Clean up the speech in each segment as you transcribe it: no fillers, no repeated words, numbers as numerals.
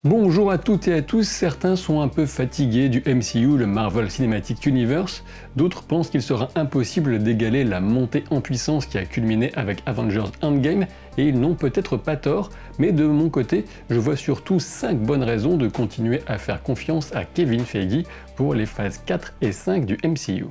Bonjour à toutes et à tous, certains sont un peu fatigués du MCU, le Marvel Cinematic Universe, d'autres pensent qu'il sera impossible d'égaler la montée en puissance qui a culminé avec Avengers Endgame, et ils n'ont peut-être pas tort, mais de mon côté, je vois surtout 5 bonnes raisons de continuer à faire confiance à Kevin Feige pour les phases 4 et 5 du MCU.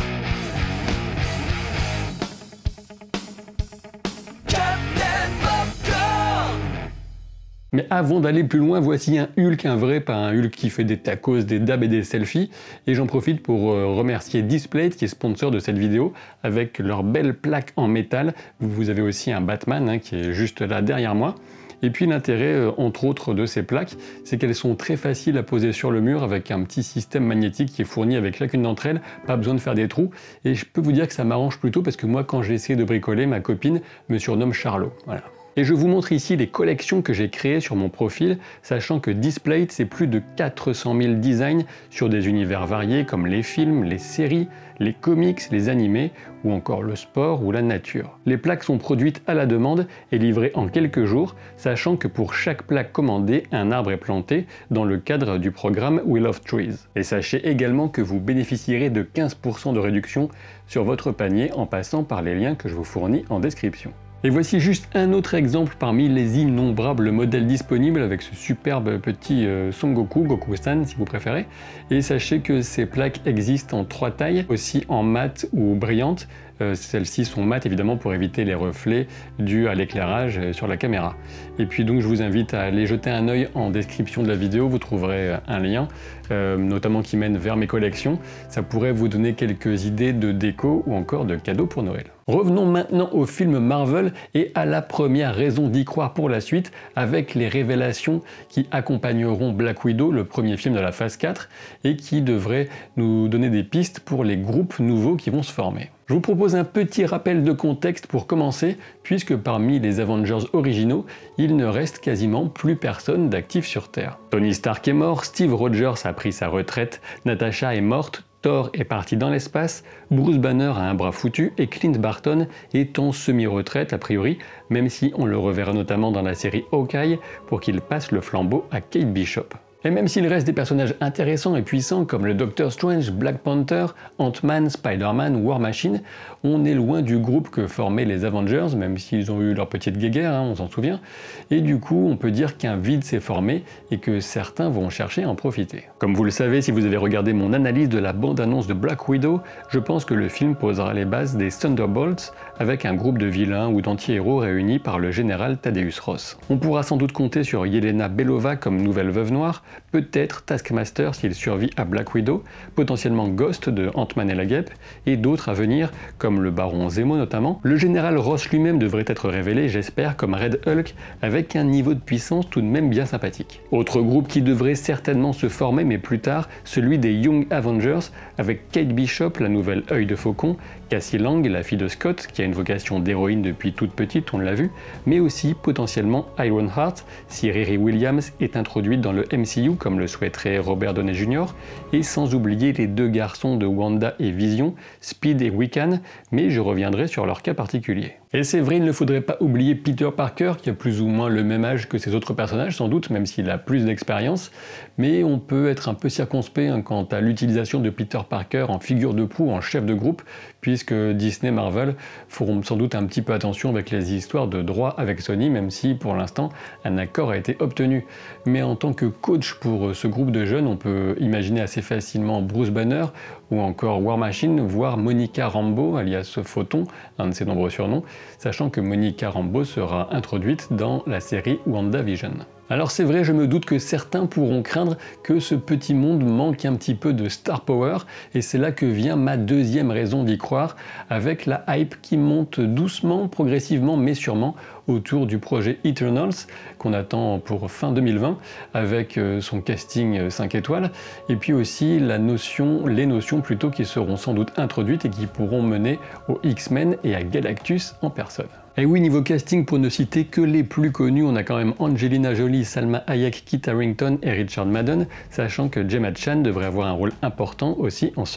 Mais avant d'aller plus loin, voici un Hulk, un vrai, pas un Hulk qui fait des tacos, des dabs et des selfies. Et j'en profite pour remercier Displate qui est sponsor de cette vidéo avec leur belle plaque en métal. Vous avez aussi un Batman qui est juste là derrière moi. Et puis l'intérêt, entre autres, de ces plaques, c'est qu'elles sont très faciles à poser sur le mur avec un petit système magnétique qui est fourni avec chacune d'entre elles, pas besoin de faire des trous. Et je peux vous dire que ça m'arrange plutôt parce que moi, quand j'ai essayé de bricoler, ma copine me surnomme Charlot. Voilà. Et je vous montre ici les collections que j'ai créées sur mon profil, sachant que Displate, c'est plus de 400 000 designs sur des univers variés comme les films, les séries, les comics, les animés, ou encore le sport ou la nature. Les plaques sont produites à la demande et livrées en quelques jours, sachant que pour chaque plaque commandée, un arbre est planté dans le cadre du programme We Love Trees. Et sachez également que vous bénéficierez de 15% de réduction sur votre panier en passant par les liens que je vous fournis en description. Et voici juste un autre exemple parmi les innombrables modèles disponibles avec ce superbe petit Son Goku, Goku-san si vous préférez. Et sachez que ces plaques existent en 3 tailles, aussi en mat ou brillante. Celles-ci sont mates évidemment pour éviter les reflets dus à l'éclairage sur la caméra. Et puis donc je vous invite à aller jeter un œil en description de la vidéo, vous trouverez un lien, notamment qui mène vers mes collections. Ça pourrait vous donner quelques idées de déco ou encore de cadeaux pour Noël. Revenons maintenant au film Marvel et à la première raison d'y croire pour la suite avec les révélations qui accompagneront Black Widow, le premier film de la phase 4, et qui devraient nous donner des pistes pour les groupes nouveaux qui vont se former. Je vous propose un petit rappel de contexte pour commencer, puisque parmi les Avengers originaux, il ne reste quasiment plus personne d'actif sur Terre. Tony Stark est mort, Steve Rogers a pris sa retraite, Natasha est morte, Thor est parti dans l'espace, Bruce Banner a un bras foutu et Clint Barton est en semi-retraite a priori, même si on le reverra notamment dans la série Hawkeye pour qu'il passe le flambeau à Kate Bishop. Et même s'il reste des personnages intéressants et puissants comme le Doctor Strange, Black Panther, Ant-Man, Spider-Man, War Machine, on est loin du groupe que formaient les Avengers, même s'ils ont eu leur petite guéguerre, on s'en souvient. Et du coup, on peut dire qu'un vide s'est formé et que certains vont chercher à en profiter. Comme vous le savez, si vous avez regardé mon analyse de la bande-annonce de Black Widow, je pense que le film posera les bases des Thunderbolts avec un groupe de vilains ou d'anti-héros réunis par le général Thaddeus Ross. On pourra sans doute compter sur Yelena Belova comme nouvelle veuve noire, peut-être Taskmaster s'il survit à Black Widow, potentiellement Ghost de Ant-Man et la Guêpe, et d'autres à venir, comme le Baron Zemo notamment. Le général Ross lui-même devrait être révélé, j'espère, comme Red Hulk, avec un niveau de puissance tout de même bien sympathique. Autre groupe qui devrait certainement se former, mais plus tard, celui des Young Avengers, avec Kate Bishop, la nouvelle œil de faucon, Cassie Lang, la fille de Scott, qui a une vocation d'héroïne depuis toute petite, on l'a vu, mais aussi potentiellement Ironheart, si Riri Williams est introduite dans le MCU comme le souhaiterait Robert Downey Jr., et sans oublier les 2 garçons de Wanda et Vision, Speed et Wiccan, mais je reviendrai sur leur cas particulier. Et c'est vrai, il ne faudrait pas oublier Peter Parker, qui a plus ou moins le même âge que ses autres personnages, sans doute, même s'il a plus d'expérience, mais on peut être un peu circonspect quant à l'utilisation de Peter Parker en figure de proue, en chef de groupe, puisque Disney Marvel feront sans doute un petit peu attention avec les histoires de droit avec Sony, même si pour l'instant un accord a été obtenu. Mais en tant que coach pour ce groupe de jeunes, on peut imaginer assez facilement Bruce Banner ou encore War Machine, voire Monica Rambeau, alias Photon, un de ses nombreux surnoms, sachant que Monica Rambeau sera introduite dans la série WandaVision. Alors c'est vrai, je me doute que certains pourront craindre que ce petit monde manque un petit peu de star power, et c'est là que vient ma deuxième raison d'y croire, avec la hype qui monte doucement, progressivement, mais sûrement, autour du projet Eternals, qu'on attend pour fin 2020, avec son casting 5 étoiles, et puis aussi les notions plutôt qui seront sans doute introduites et qui pourront mener aux X-Men et à Galactus en personne. Et oui, niveau casting, pour ne citer que les plus connus, on a quand même Angelina Jolie, Salma Hayek, Kit Harington et Richard Madden, sachant que Gemma Chan devrait avoir un rôle important aussi en Cersei.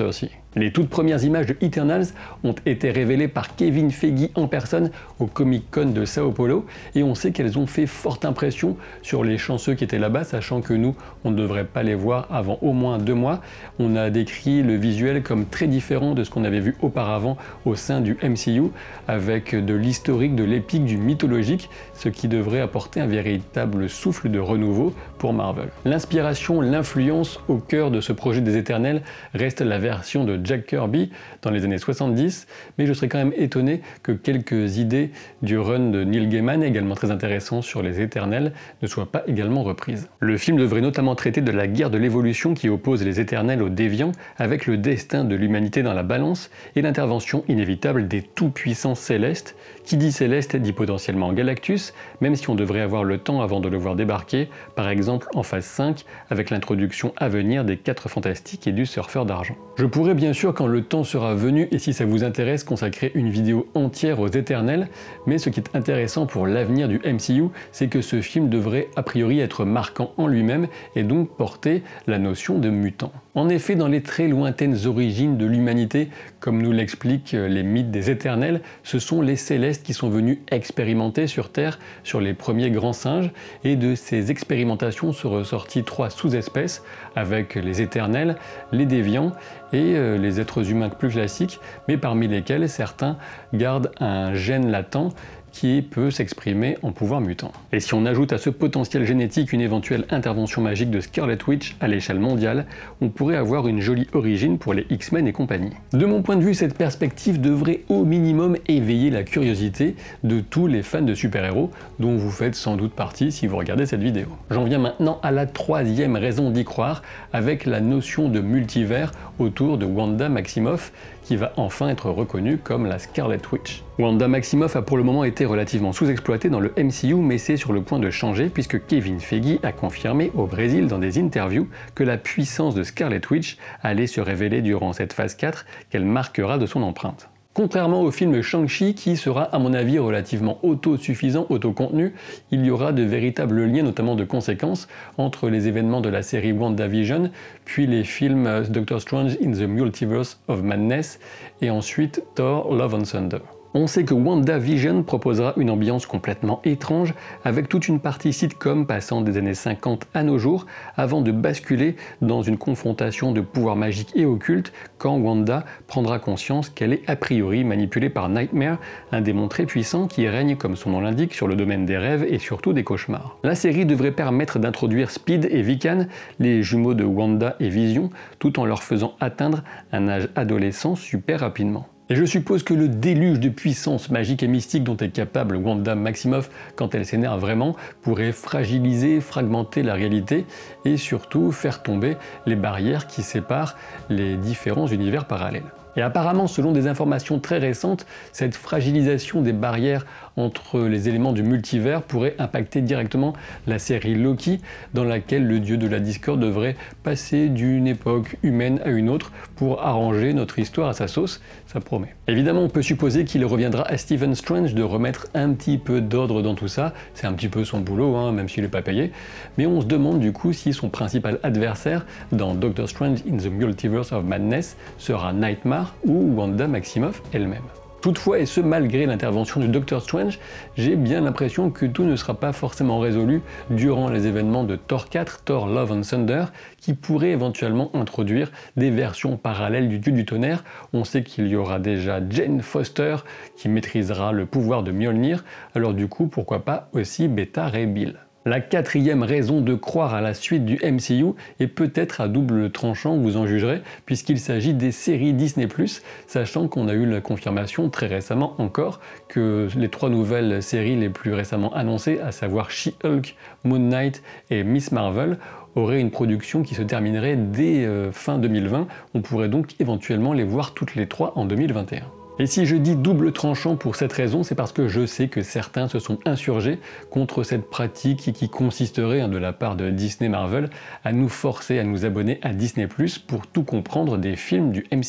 Les toutes premières images de Eternals ont été révélées par Kevin Feige en personne au Comic-Con de Sao Paulo et on sait qu'elles ont fait forte impression sur les chanceux qui étaient là-bas, sachant que nous, on ne devrait pas les voir avant au moins 2 mois. On a décrit le visuel comme très différent de ce qu'on avait vu auparavant au sein du MCU, avec de l'historique, de l'épique, du mythologique, ce qui devrait apporter un véritable souffle de renouveau pour Marvel. L'inspiration, l'influence au cœur de ce projet des Éternels reste la version de Jack Kirby dans les années 70, mais je serais quand même étonné que quelques idées du run de Neil Gaiman, également très intéressant sur les Éternels, ne soient pas également reprises. Le film devrait notamment traiter de la guerre de l'évolution qui oppose les Éternels aux Déviants, avec le destin de l'humanité dans la balance et l'intervention inévitable des tout-puissants célestes. Qui dit céleste dit potentiellement Galactus, même si on devrait avoir le temps avant de le voir débarquer, par exemple en phase 5, avec l'introduction à venir des 4 Fantastiques et du Surfeur d'Argent. Je pourrais bien sûr, quand le temps sera venu, et si ça vous intéresse, consacrer une vidéo entière aux Éternels, mais ce qui est intéressant pour l'avenir du MCU, c'est que ce film devrait a priori être marquant en lui-même et donc porter la notion de mutant. En effet, dans les très lointaines origines de l'humanité, comme nous l'expliquent les mythes des Éternels, ce sont les Célestes qui sont venus expérimenter sur Terre sur les premiers grands singes, et de ces expérimentations sont ressorties 3 sous-espèces, avec les Éternels, les Déviants et les êtres humains plus classiques, mais parmi lesquels certains gardent un gène latent qui peut s'exprimer en pouvoir mutant. Et si on ajoute à ce potentiel génétique une éventuelle intervention magique de Scarlet Witch à l'échelle mondiale, on pourrait avoir une jolie origine pour les X-Men et compagnie. De mon point de vue, cette perspective devrait au minimum éveiller la curiosité de tous les fans de super-héros, dont vous faites sans doute partie si vous regardez cette vidéo. J'en viens maintenant à la 3e raison d'y croire, avec la notion de multivers autour de Wanda Maximoff, qui va enfin être reconnue comme la Scarlet Witch. Wanda Maximoff a pour le moment été relativement sous-exploitée dans le MCU, mais c'est sur le point de changer puisque Kevin Feige a confirmé au Brésil dans des interviews que la puissance de Scarlet Witch allait se révéler durant cette phase 4, qu'elle marquera de son empreinte. Contrairement au film Shang-Chi, qui sera à mon avis relativement autosuffisant, autocontenu, il y aura de véritables liens, notamment de conséquences, entre les événements de la série WandaVision, puis les films Doctor Strange in the Multiverse of Madness, et ensuite Thor Love and Thunder. On sait que WandaVision proposera une ambiance complètement étrange, avec toute une partie sitcom passant des années 50 à nos jours, avant de basculer dans une confrontation de pouvoirs magiques et occultes, quand Wanda prendra conscience qu'elle est a priori manipulée par Nightmare, un démon très puissant qui règne, comme son nom l'indique, sur le domaine des rêves et surtout des cauchemars. La série devrait permettre d'introduire Speed et Wiccan, les jumeaux de Wanda et Vision, tout en leur faisant atteindre un âge adolescent super rapidement. Et je suppose que le déluge de puissance magique et mystique dont est capable Wanda Maximoff quand elle s'énerve vraiment pourrait fragiliser, fragmenter la réalité et surtout faire tomber les barrières qui séparent les différents univers parallèles. Et apparemment, selon des informations très récentes, cette fragilisation des barrières entre les éléments du multivers pourrait impacter directement la série Loki, dans laquelle le dieu de la discorde devrait passer d'une époque humaine à une autre pour arranger notre histoire à sa sauce, ça promet. Évidemment, on peut supposer qu'il reviendra à Stephen Strange de remettre un petit peu d'ordre dans tout ça, c'est un petit peu son boulot, hein, même s'il n'est pas payé, mais on se demande du coup si son principal adversaire dans Doctor Strange in the Multiverse of Madness sera Nightmare ou Wanda Maximoff elle-même. Toutefois, et ce malgré l'intervention du Doctor Strange, j'ai bien l'impression que tout ne sera pas forcément résolu durant les événements de Thor 4, Thor Love and Thunder, qui pourraient éventuellement introduire des versions parallèles du dieu du tonnerre. On sait qu'il y aura déjà Jane Foster qui maîtrisera le pouvoir de Mjolnir, alors du coup, pourquoi pas aussi Beta Ray Bill. La 4e raison de croire à la suite du MCU est peut-être à double tranchant, vous en jugerez, puisqu'il s'agit des séries Disney+, sachant qu'on a eu la confirmation très récemment encore que les 3 nouvelles séries les plus récemment annoncées, à savoir She-Hulk, Moon Knight et Miss Marvel, auraient une production qui se terminerait dès fin 2020. On pourrait donc éventuellement les voir toutes les 3 en 2021. Et si je dis double tranchant pour cette raison, c'est parce que je sais que certains se sont insurgés contre cette pratique qui consisterait, de la part de Disney Marvel, à nous forcer à nous abonner à Disney+ pour tout comprendre des films du MCU.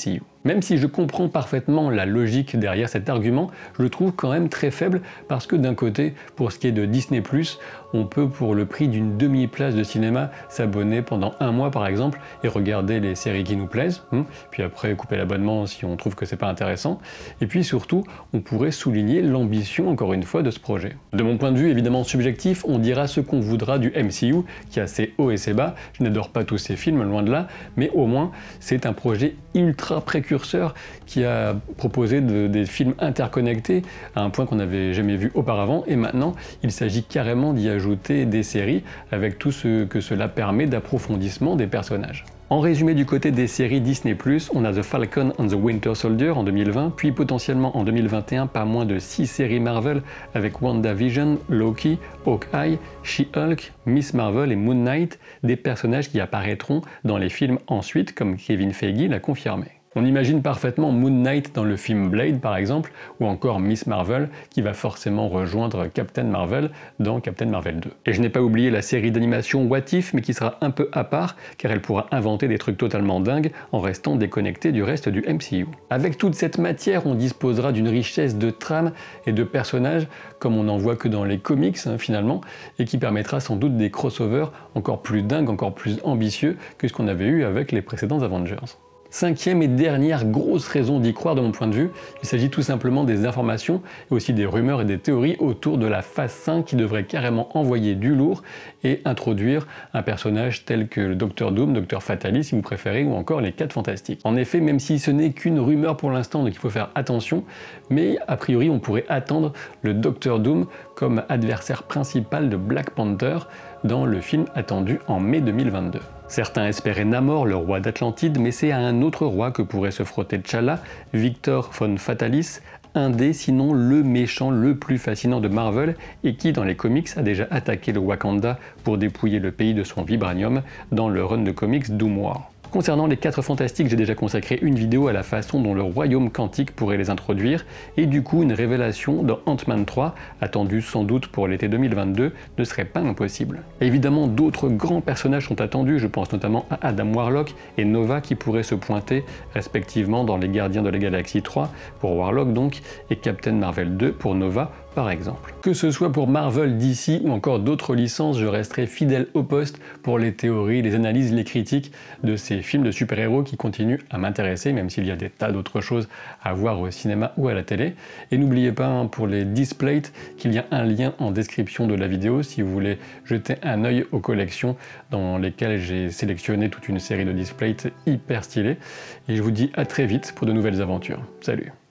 Même si je comprends parfaitement la logique derrière cet argument, je le trouve quand même très faible parce que d'un côté, pour ce qui est de Disney+, on peut pour le prix d'une demi-place de cinéma s'abonner pendant un mois par exemple et regarder les séries qui nous plaisent, puis après couper l'abonnement si on trouve que c'est pas intéressant. Et puis surtout, on pourrait souligner l'ambition encore une fois de ce projet. De mon point de vue évidemment subjectif, on dira ce qu'on voudra du MCU qui a ses hauts et ses bas. Je n'adore pas tous ces films, loin de là, mais au moins c'est un projet ultra précurseur qui a proposé des films interconnectés à un point qu'on n'avait jamais vu auparavant, et maintenant il s'agit carrément d'y ajouter des séries avec tout ce que cela permet d'approfondissement des personnages. En résumé, du côté des séries Disney+, on a The Falcon and the Winter Soldier en 2020, puis potentiellement en 2021 pas moins de 6 séries Marvel avec WandaVision, Loki, Hawkeye, She-Hulk, Miss Marvel et Moon Knight, des personnages qui apparaîtront dans les films ensuite, comme Kevin Feige l'a confirmé. On imagine parfaitement Moon Knight dans le film Blade par exemple, ou encore Miss Marvel qui va forcément rejoindre Captain Marvel dans Captain Marvel 2. Et je n'ai pas oublié la série d'animation What If, mais qui sera un peu à part car elle pourra inventer des trucs totalement dingues en restant déconnectée du reste du MCU. Avec toute cette matière, on disposera d'une richesse de trames et de personnages comme on n'en voit que dans les comics finalement, et qui permettra sans doute des crossovers encore plus dingues, encore plus ambitieux que ce qu'on avait eu avec les précédents Avengers. Cinquième et dernière grosse raison d'y croire de mon point de vue, il s'agit tout simplement des informations et aussi des rumeurs et des théories autour de la phase 5 qui devrait carrément envoyer du lourd et introduire un personnage tel que le Docteur Doom, Docteur Fatalis si vous préférez, ou encore les 4 Fantastiques. En effet, même si ce n'est qu'une rumeur pour l'instant, donc il faut faire attention, mais a priori on pourrait attendre le Docteur Doom comme adversaire principal de Black Panther dans le film attendu en mai 2022. Certains espéraient Namor, le roi d'Atlantide, mais c'est à un autre roi que pourrait se frotter T'Challa, Victor von Fatalis, un des sinon le méchant le plus fascinant de Marvel et qui dans les comics a déjà attaqué le Wakanda pour dépouiller le pays de son vibranium dans le run de comics Doom War. Concernant les 4 Fantastiques, j'ai déjà consacré une vidéo à la façon dont le royaume quantique pourrait les introduire, et du coup une révélation dans Ant-Man 3, attendue sans doute pour l'été 2022, ne serait pas impossible. Évidemment, d'autres grands personnages sont attendus, je pense notamment à Adam Warlock et Nova qui pourraient se pointer respectivement dans les Gardiens de la Galaxie 3 pour Warlock donc, et Captain Marvel 2 pour Nova par exemple. Que ce soit pour Marvel, DC ou encore d'autres licences, je resterai fidèle au poste pour les théories, les analyses, les critiques de ces films de super-héros qui continuent à m'intéresser, même s'il y a des tas d'autres choses à voir au cinéma ou à la télé. Et n'oubliez pas pour les displays qu'il y a un lien en description de la vidéo si vous voulez jeter un œil aux collections dans lesquelles j'ai sélectionné toute une série de displays hyper stylés. Et je vous dis à très vite pour de nouvelles aventures. Salut!